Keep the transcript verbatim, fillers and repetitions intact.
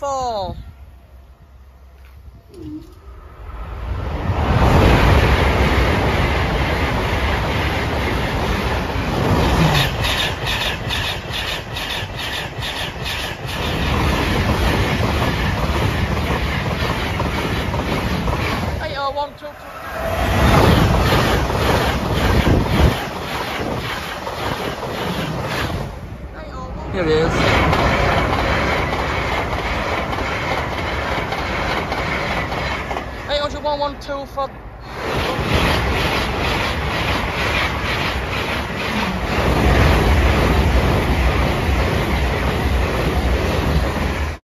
four. Eight oh one two two. Here it is. eight hundred one one two for